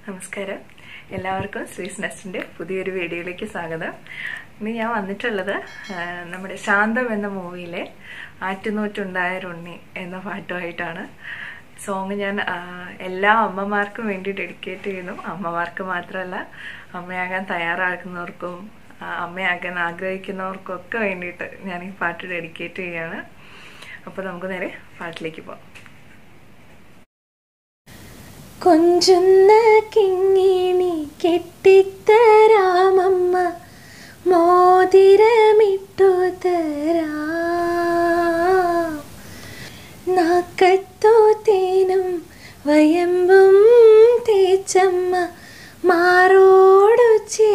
നമസ്കാരം. എല്ലാവർക്കും സ്വീസ് നെസ്റ്റിൻ്റെ പുതിയൊരു വീഡിയോയിലേക്ക് സ്വാഗതം. ഇന്ന് ഞാൻ വന്നിട്ടുള്ളത് നമ്മുടെ ശാന്തം എന്ന മൂവിയിലെ ആറ്റുനോറ്റുണ്ടായൊരുണ്ണി എന്ന പാട്ടുമായിട്ടാണ്. സോങ് ഞാൻ എല്ലാ അമ്മമാർക്കും വേണ്ടി ഡെഡിക്കേറ്റ് ചെയ്യുന്നു. അമ്മമാർക്ക് മാത്രമല്ല, അമ്മയാകാൻ തയ്യാറാകുന്നവർക്കും അമ്മയാകാൻ ആഗ്രഹിക്കുന്നവർക്കും ഒക്കെ വേണ്ടിയിട്ട് ഞാൻ ഈ പാട്ട് ഡെഡിക്കേറ്റ് ചെയ്യുകയാണ്. അപ്പോൾ നമുക്ക് നേരെ പാട്ടിലേക്ക് പോകാം. കൊഞ്ചുന്ന കിങ്ങിണി കെട്ടിത്തരാമമ്മ, മോതിരമിട്ടു തരാം. നാക്കത്തു തേനും വയമ്പും തേച്ചമ്മ, മാറോടു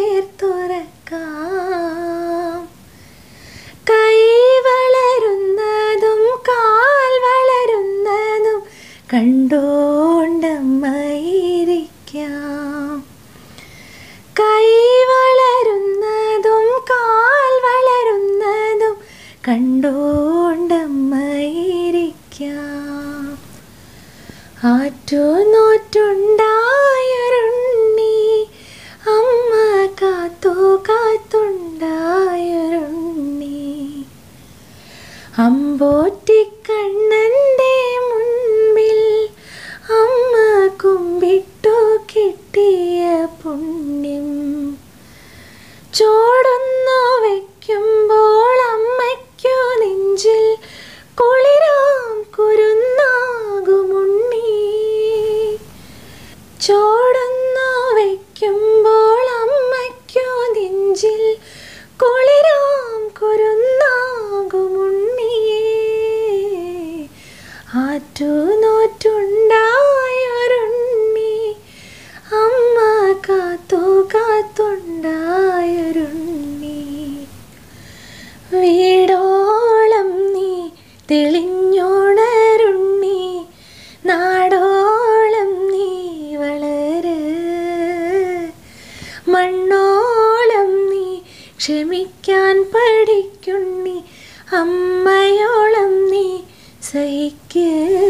ചേർത്തുറക്കാം. കൈ വളരുന്നതും കാൽ വളരുന്നതും കണ്ടോണ്ടമ്മയിരിക്കാം. കൈ വളരുന്നതും കാൽ വളരുന്നതും കണ്ടോണ്ടമ്മയിരിക്കാം. ആറ്റുനോറ്റുണ്ടായൊരുണ്ണി, അമ്മ കാത്തു കാത്തുണ്ടായൊരുണ്ണി. അമ്പോറ്റിക്കണ്ണന്റെ മുൻപിൽ അമ്മ കുമ്പിട്ടു കിട്ടിയ പുണ്യം. ചോടൊന്നു വയ്ക്കുമ്പോൾ അമ്മയ്ക്കു നെഞ്ചിൽ കുളിരാം കുരുന്നാകുമുണ്ണി. ചോടൊന്നു വയ്ക്കുമ്പോൾ അമ്മയ്ക്കു നെഞ്ചിൽ കുളിരാം കുരുന്നാകുമുണ്ണി. ആറ്റുനോറ്റുണ്ടായൊരുണ്ണി, അമ്മ കാത്തു കാത്തുണ്ടായൊരുണ്ണി. വീടോളം നീ തെളിഞ്ഞോണരുണ്ണി, നാടോളം നീ വളര്. മണ്ണോളം നീ ക്ഷമിക്കാൻ പഠിക്കുണ്ണി, അമ്മയോളം നീ സഹിക്ക്.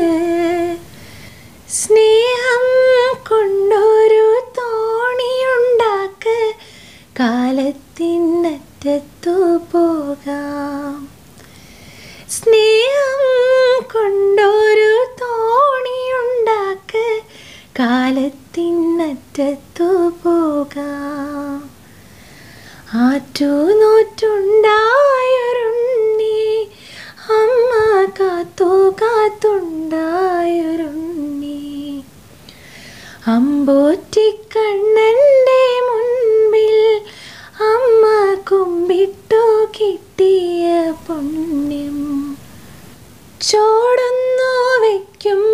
സ്നേഹം കൊണ്ടൊരു തോണിയുണ്ടാക്ക്, കാലത്തിനറ്റത്തു പോകാം. സ്നേഹം കൊണ്ടൊരു തോണിയുണ്ടാക്ക്, കാലത്തിനറ്റത്തു പോകാം. ആറ്റുനോറ്റുണ്ടായൊരുണ്ണി, അമ്മ കാത്തു കാത്തുണ്ടായൊരുണ്ണി. അമ്പോറ്റിക്കണ്ണന്റെ മുൻപിൽ അമ്മ കുമ്പിട്ടു കിട്ടിയ പുണ്യം. ചോടൊന്നു വയ്ക്കും